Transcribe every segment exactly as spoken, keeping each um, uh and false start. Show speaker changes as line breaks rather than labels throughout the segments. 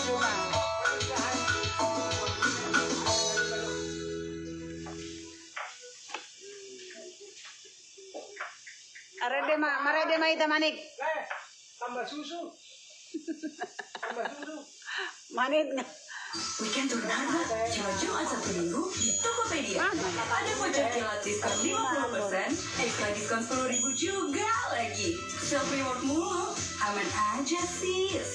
Arede ma, marede ma ita manik.
Eh, tambah susu. Tambah susu.
Manik nga.
Weekend Turnama, cuma Jumat Sabtu Minggu di Tokopedia. Ada voucher kilat diskon lima puluh persen, ekstra diskon sepuluh ribu juga lagi. Self reward mulu, aman aja sis.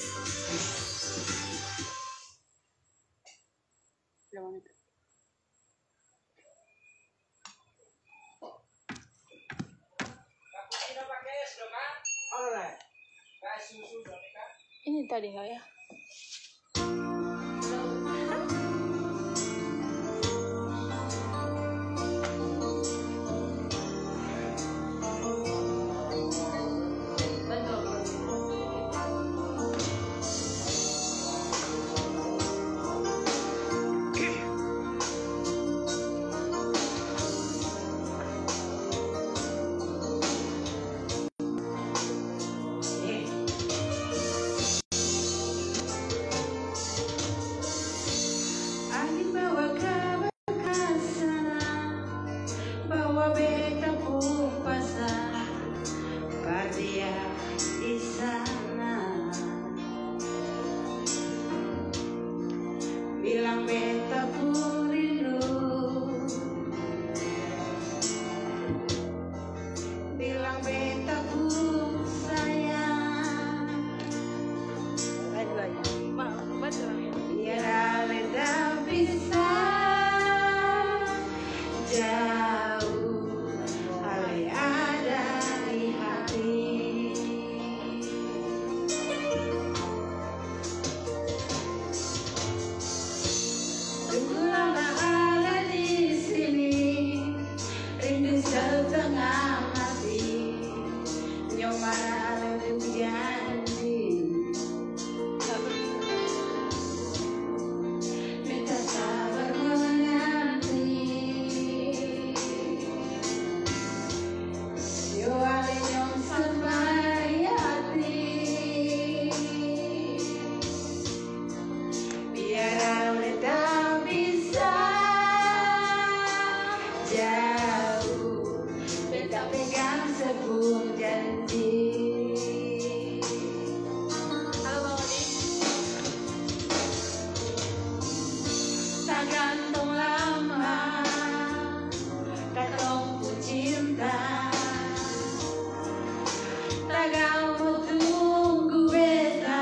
Ini tadi nggak ya?
Bilang beta pun rindu, bilang beta pun sayang. Biar beta bisa jauh, ale ada di hati. Tunggu lama ada di sini, rindu setengah mati, nyoba untuk janji, minta sabar menanti. Sio ale nyong sampai hati, biar ale tak bisa jauh, beta pegang sebuah janji.
Halo Bang Odi.
Tak gantung lama, katong pun cinta, tak kamu tunggu beta,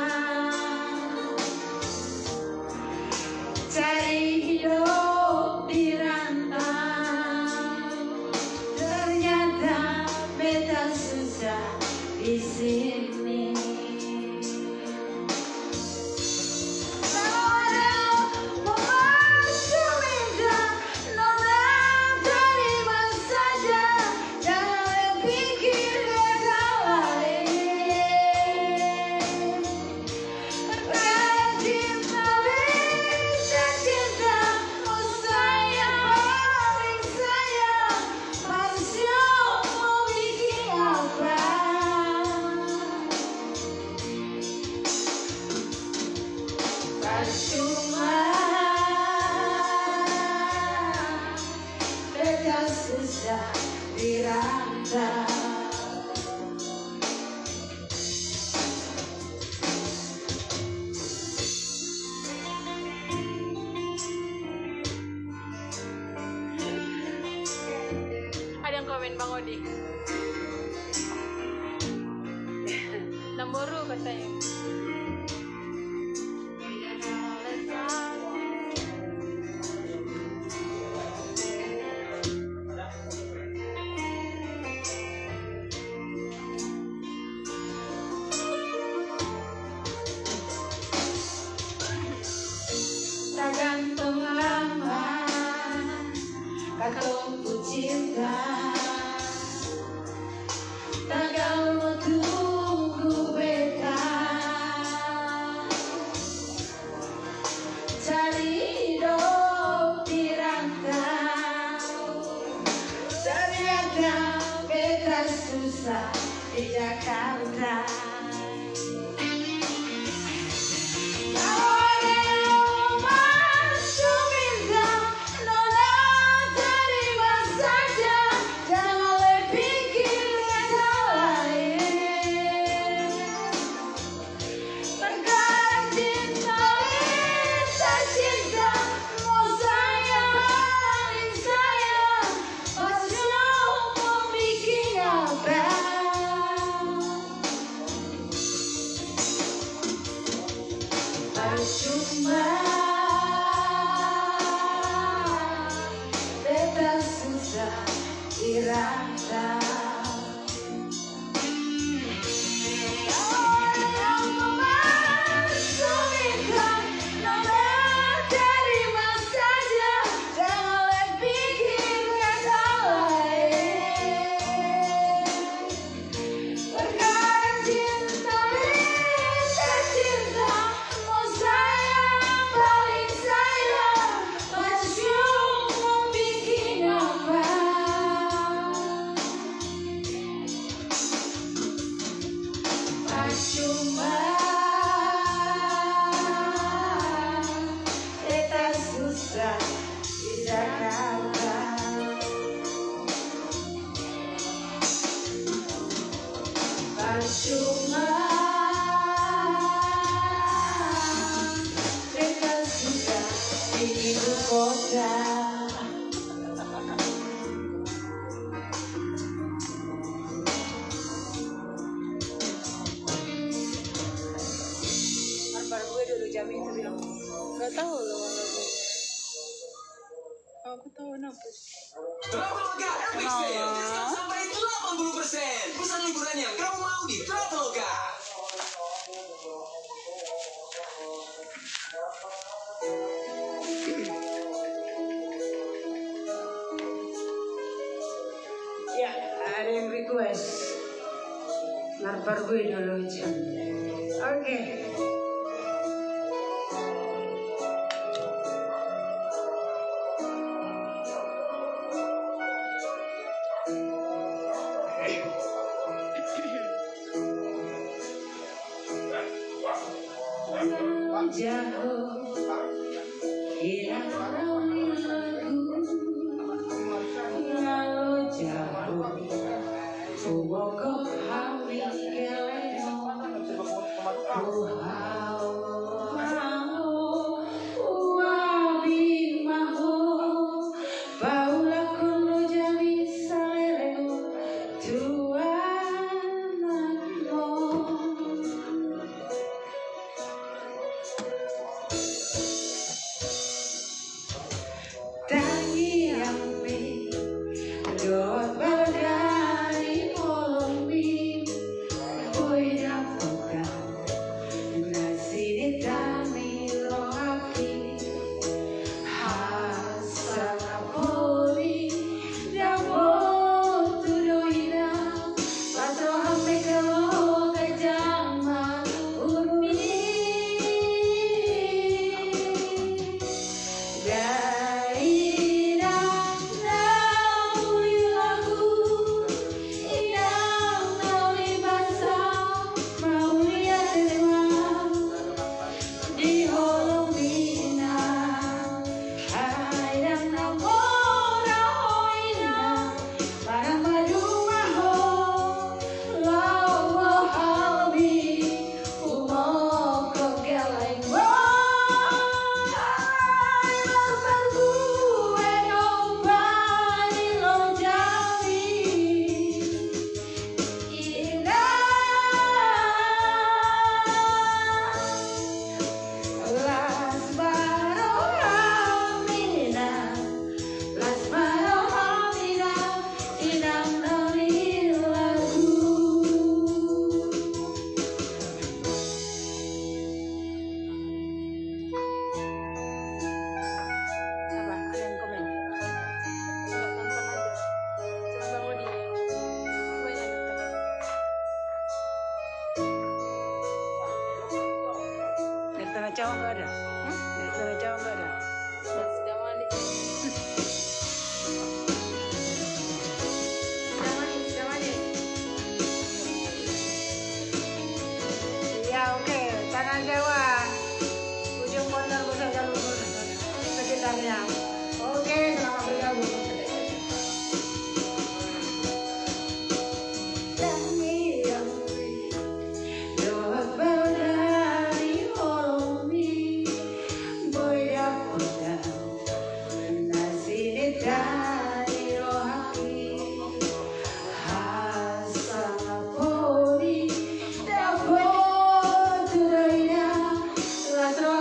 cari hidup di rantau, ternyata beta susah di sini. Cuma beta susah dirantau.
Ada yang komen Bang Odi. Namboru katanya.
Percuma bebas susah dirasa. Orang yang memasukkan nomor terima saja, janganlah pikir kata lain. Perkara cinta tercinta, mau sayang paling sayang, percuma bikin apa? Percuma kita susah di Jakarta. Percuma kita susah di ibu kota. Kabar gue dulu jam itu bilang
Gak tahu loh kalau gue. Aku tahu kenapa sih.
Traveloka Epic Sale, diskon sampai delapan puluh persen. Pesan liburan yang kamu mau di Traveloka.
ya ada yang request narpar gue dulu jam. Oke. Jauh hilang lagu, lalu jauh Bogor hawi geleno, hau hau wabi maho, paula kono jami salero tuananmo. Tangi ambi, dot badai molombi, boy dapukan, nasi ditami loaki, hasana poli, dapot tudoina, patro hampe kalau kejama urmi. Cowok nggak ada? Hmm? Dari cowok nggak ada?
Sudah mandi.
Sudah mandi, sudah mandi. Ya oke, tangan Jawa, ujung mondar besar jalur sekitarnya. Oke, selamat bergabung. Let's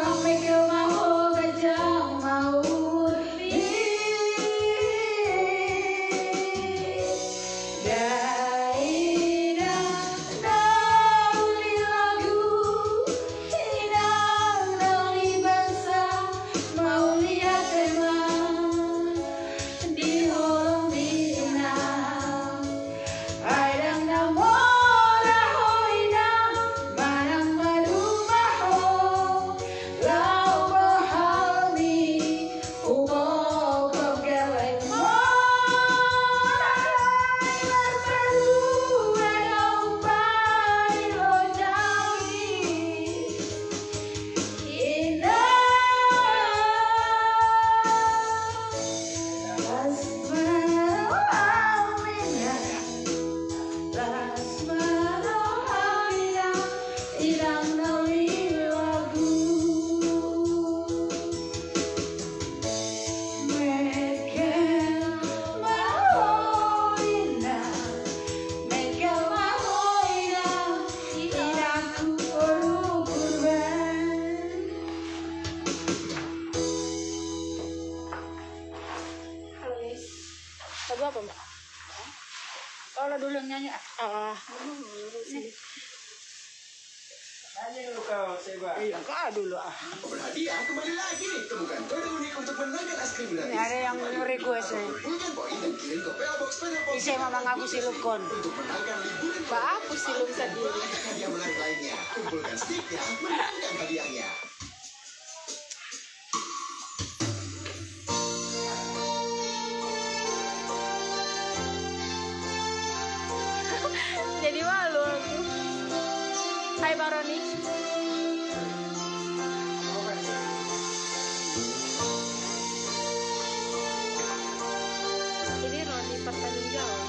apa, Mbak?
Kalau dulu yang nyanyi ah.
Ah, sini.
Tanya dulu kau, Seba.
Iya, kau dulu ah.
Berhadiah kembali lagi. Temukan kode unik untuk menangkan es krim gratis.
Ini ada yang request nih.
Kumpulkan poin dan kirim ke P O Box Special Box
Isi mama ngaku si Lukon.
untuk menangkan liburan
Mbak aku silum sendiri.
banyak hadiah menarik lainnya. Kumpulkan sticknya, menangkan hadiahnya.
Jadi malu aku. Hai Bang Roni. Ini Roni Pertanding Jawa.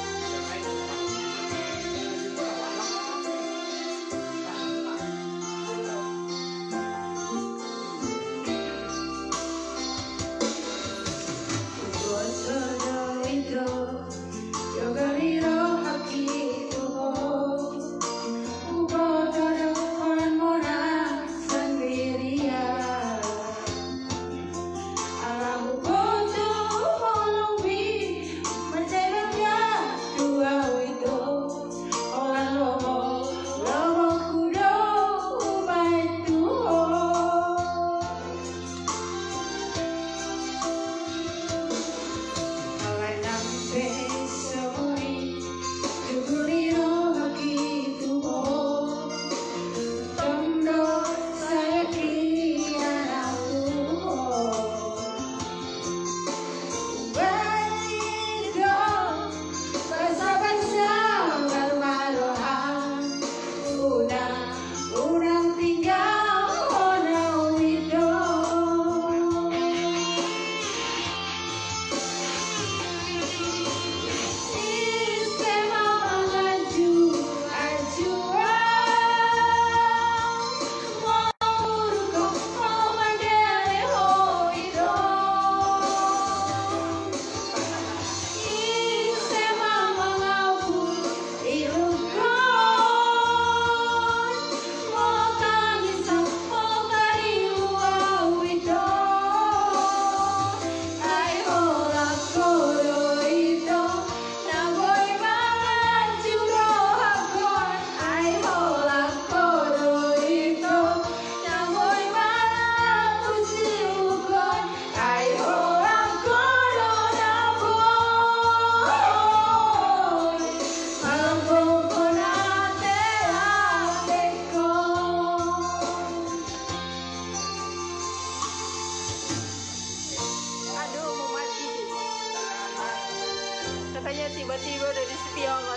Katanya tiba-tiba udah di Setiongot.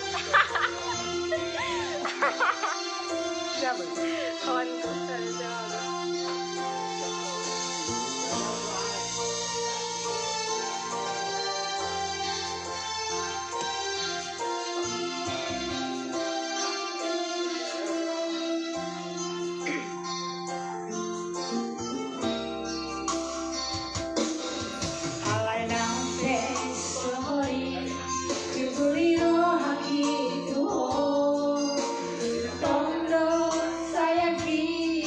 Siapa?
Kawanku dari Jawa.
Tondo saya ki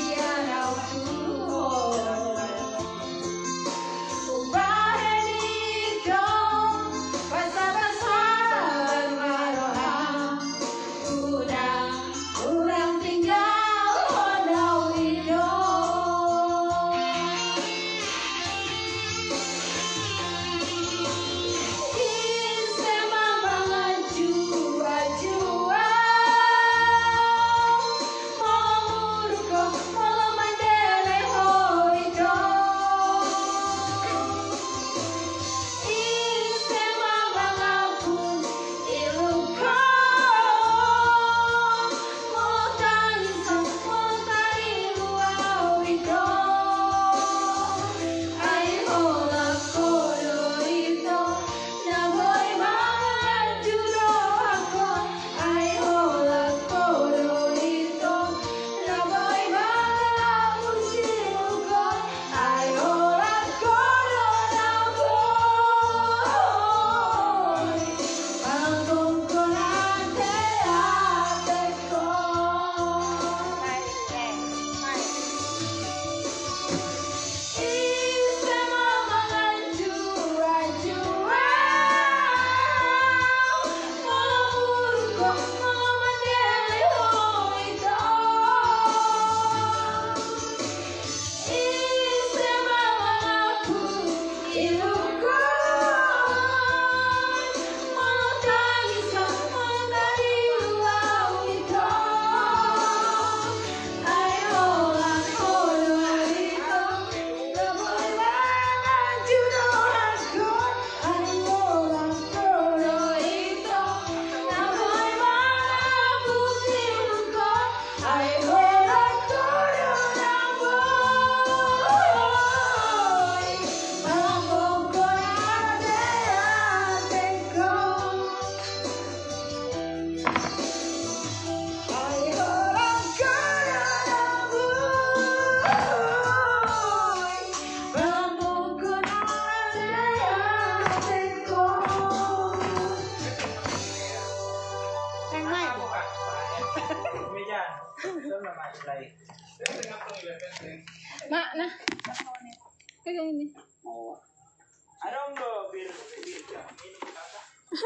Mak, nah. Kayak ini.
Ada enggak bir bir minum kata?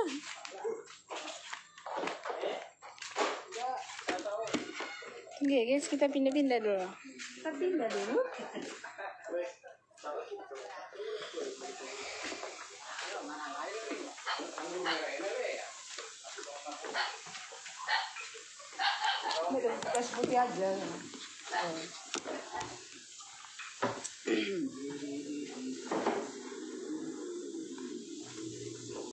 Oke guys, kita pindah-pindah dulu. Kita pindah dulu.
Ini gas putih aja.